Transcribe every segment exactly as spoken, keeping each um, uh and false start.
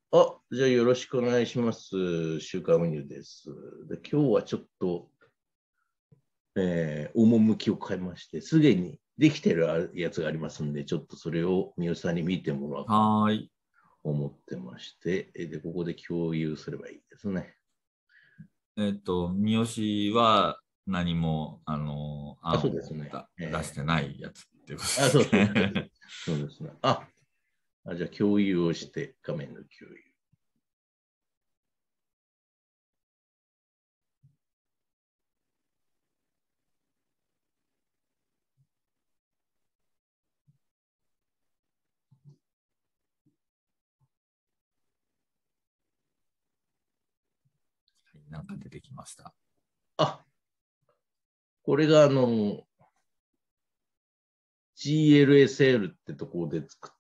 あ、じゃあよろしくお願いします。週刊運輸です。で、今日はちょっと、えー、趣を変えまして、すでにできてるやつがありますんで、ちょっとそれを三好さんに見てもらおうかなとはーい。 思ってまして、で、ここで共有すればいいですね。 えっと、三好は何も、あの、 あ、そ案をうですね。 だ出しえてないやつっていうことでー、あ、そうすそうそう。 ね。 そうですね。あ、あじゃあ共有をして、画面の共有。 なんか出てきました。 あ、これがあの、ジーエルエスエル ってところで作った、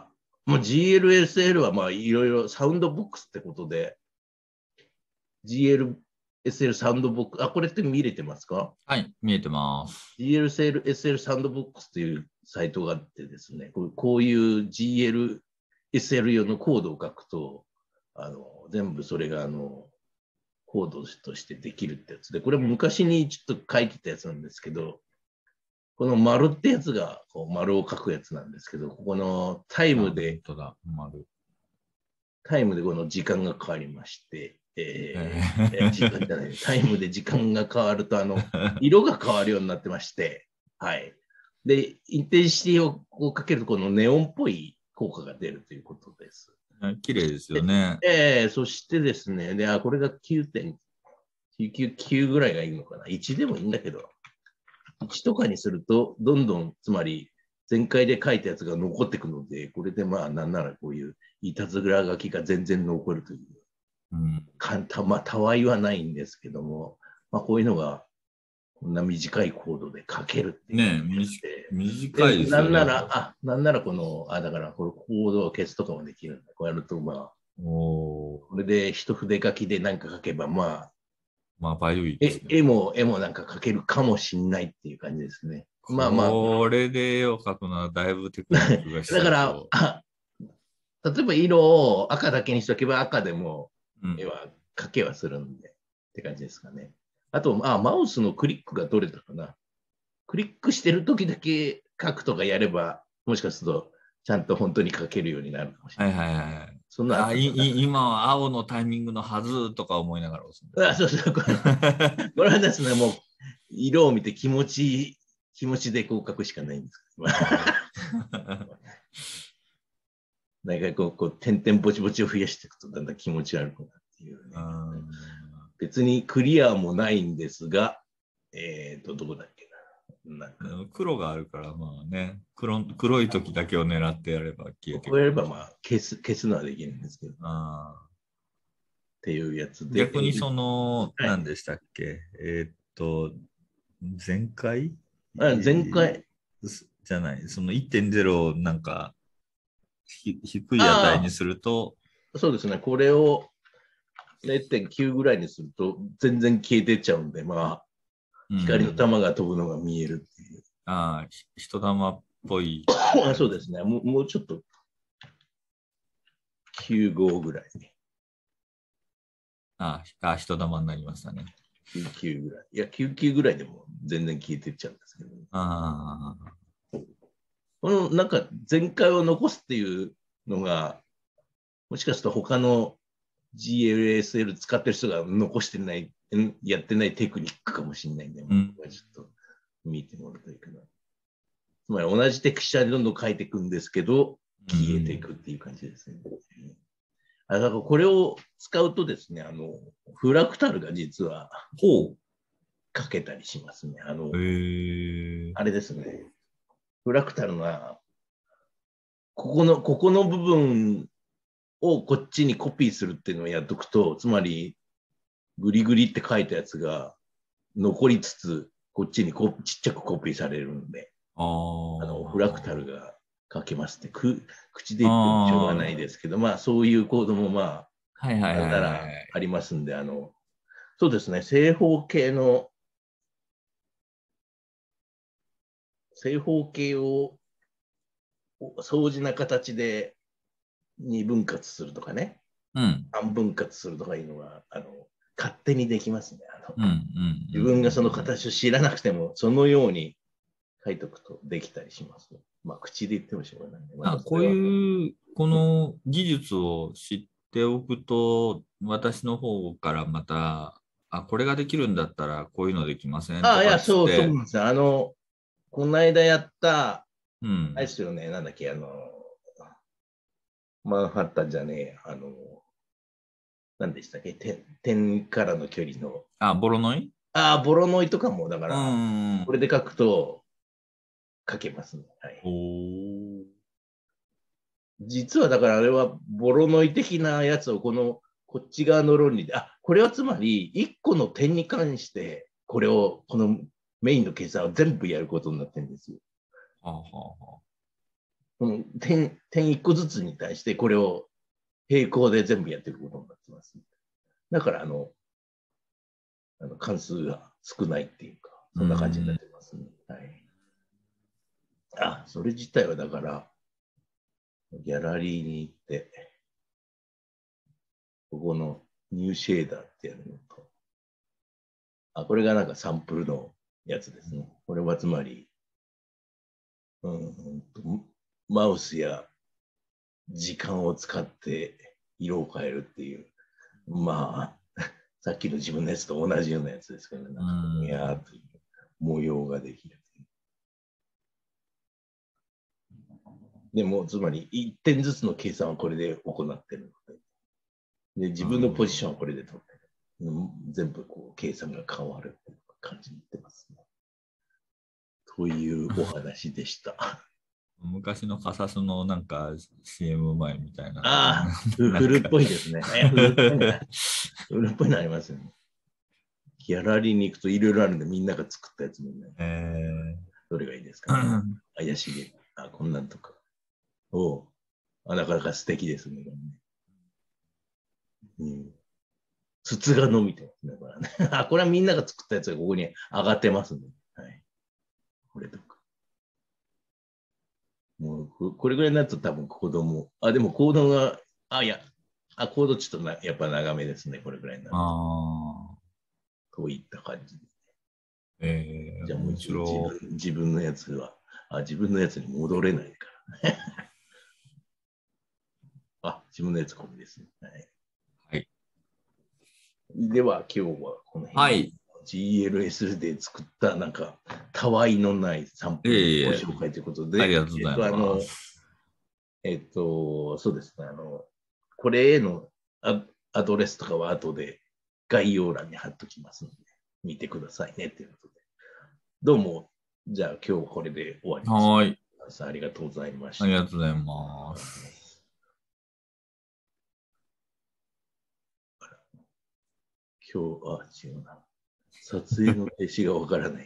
まあ、ジーエルエスエル はまあいろいろサウンドボックスってことで、ジーエルエスエル サウンドボックス、あ、これって見れてますか？ はい、見えてます。 ジーエルエスエル サウンドボックスというサイトがあってですね、こうこういう ジーエルエスエル 用のコードを書くと、あの全部それがあのコードとしてできるってやつで、これも昔にちょっと書いてたやつなんですけど、この丸ってやつがこう丸を書くやつなんですけど、ここのタイあ、 ムで、 本当だ、丸。 タイムでこの時間が変わりまして、 ええー、時間じゃーない、タイムで時間が変わると、あの、色が変わるようになってまして、はい。で、インテンシティをこうかけると、このネオンっぽい効果が出るということです。 綺麗ですよね。 えー、そしてですね、で、あ、これがきゅうてんきゅうきゅうきゅうぐらいがいいのかな。いちでもいいんだけど、いちとかにすると、どんどん、つまり、前回で書いたやつが残ってくるので、これでまあ、なんならこういういたずら書きが全然残るという。 うん、 簡単、まあ、たわいはないんですけども、まあ、こういうのが、こんな短いコードで書けるっていうのがねえ、みじで、 短いでなんなですよね。 ら、あ、なんならこの、あ、だから、これコードを消すとかもできるんで、こうやると、まあ、 おー、 これで一筆書きで何か書けば、まあ、 まあ、バイオいいですえ、 ね。 絵も、絵もなんか描けるかもしんないっていう感じですね。まあまあ、 これで絵を描くのはだいぶテクニックがだから、 必要。 あ例えば色を赤だけにしとけば赤でもうん。 絵は描けはするんでって感じですかね。あと、あ、マウスのクリックが取れたかな。クリックしてる時だけ書くとかやれば、もしかするとちゃんと本当に書けるようになるかもしれない。 はいはいはい。 そんなあっあ、い、 たかな。 い、今は青のタイミングのはずとか思いながら押すんですあ、 ね。 そうそう、これこれはですね、もう色を見て気持ち、気持ちでこう書くしかないんですけど。なんかこう、こう点々ぼちぼちを増やしていくとだんだん気持ち悪くなるっていうね。別にクリアもないんですが、えっ、ー、と、どこだっけな。なんか、 黒があるから、まあね、黒、黒い時だけを狙ってやれば消えてこうやればいくかもしれない。 まあ消す、消すのはできるんですけど、っあていうやつで、えー逆にその、 はい。 何でしたっけえーっと、前回、えあ前ー回、 すじゃない、そのいってんゼロをなんかひ低い値にあすると、 あ、そうですね、これをれいてんきゅうぐらいにすると全然消えてっちゃうんで、まあ、 う光のん、 玉が飛ぶのが見えるっていう。 ああ、ひ人玉っぽいあ感じ。 そうですね、もうもうちょっときゅうじゅうごぐらい、 ああ、人玉になりましたね。 きゅうじゅうきゅうぐらい。いや、きゅうじゅうきゅうぐらいでも全然消えてっちゃうんですけど、 ああ、 このなんか前回を残すっていうのが、もしかすると他の ジーエルエスエル 使ってる人が残してない、やってないテクニックかもしれないんで、まあ、 うん。 ここはちょっと見てもらうといいかな。つまり同じテクスチャでどんどん書いていくんですけど、 うん消えていくっていう感じですね。あだからこれを使うとですね、あの、フラクタルが実はほ書けたりしますね。あう。 の、 へえ。 あれですね。フラクタルが、ここの、ここの部分をこっちにコピーするっていうのをやっとくと、つまり、グリグリって書いたやつが残りつつ、こっちにこちっちゃくコピーされるんで、あの、フラクタルが書けますって、く口であ言ってもしょうがないあ。 ですけど、まあ、そういうコードもまあ、なんはいはいはいならはい。 ありますんで、あの、そうですね、正方形の、正方形を相似な形で二分割するとかね。 うん。 半分割するとかいうのは、あの、勝手にできますね。あのうん。うん。 自分がその形を知らなくても、そのように書いておくとできたりします。まあ、口で言ってもしょうがないね。まあ、こうたそれは、 いう、こうん、 の技術を知っておくと、私の方からまた、あ、これができるんだったら、こういうのできませんああ、いや、 とかっつっそう、そうなて、 んですよ。あの、この間やった、 うん。 あれですよね、なんだっけ、あの、マンハッタンじゃねえ、あの、何でしたっけ、点点からの距離の、 あ、ボロノイああ、ボロノイとかも、だかうら、 ん。 これで書くと書けますね。はおい。 ー。 実はだからあれはボロノイ的なやつをこのこっち側の論理で、あ、これはつまりいっこの点に関して、これを、このメインの計算を全部やることになってるんですよ。 はあ、はあ、はこの点、点いっこずつに対してこれを並行で全部やっていくことになってます。だからあの、あの関数が少ないっていうか、そんな感じになってますね。はい。あ、それ自体はだから、ギャラリーに行って、ここのニューシェーダーってやるのと、あ、これがなんかサンプルのやつですね。これはつまり、うん、マウスや時間を使って色を変えるっていう、まあ、さっきの自分のやつと同じようなやつですけどね、なんかこう、いやーという模様ができる。でも、つまりいってんずつの計算はこれで行ってるので、で自分のポジションはこれで取ってる。うん、全部こう計算が変わる感じになってますね。というお話でした。 昔のカサスのなんか シーエム 前みたいな。 ああ、フなんかルっぽいですね。えフルっぽいな。フルっぽいのありますよね。ギャラリーに行くといろいろあるんで、みんなが作ったやつもね。 えどれがいいですかね。 ー、 怪しげ。あ、こんなんとか。おあ、なかなか素敵ですね。うん。筒が伸びてますね。これねあ、これはみんなが作ったやつがここに上がってますね。はい。これとか。もうこれぐらいになると多分コードも、あ、でもコードが、あ、いや、あ、コードちょっとなやっぱ長めですね。これぐらいになると。 ああ、 といった感じで。 えー、 じゃあもう面自分白自分のやつは、あ、自分のやつに戻れないから。あ、自分のやつこれですね。はい。 い。はい。 では今日はこの辺ではい。 ジーエルエス で作ったなんかたわいのないサンプルのごええ、 紹介ということありで、えっがとうございとあの、 ます。 えっと、そうですね、あの、これへのアアドレスとかは後で概要欄に貼っときますので、見てくださいねということで。どうも、じゃあ今日これで終わります。 はい。 ありがとうございまありした。 がとうございます。 今日、あ、違うな。撮影の停止がわからない。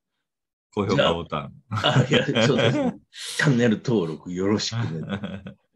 高評じゃあ、 価ボタン。 あ、いや、そうですね。チャンネル登録よろしくね。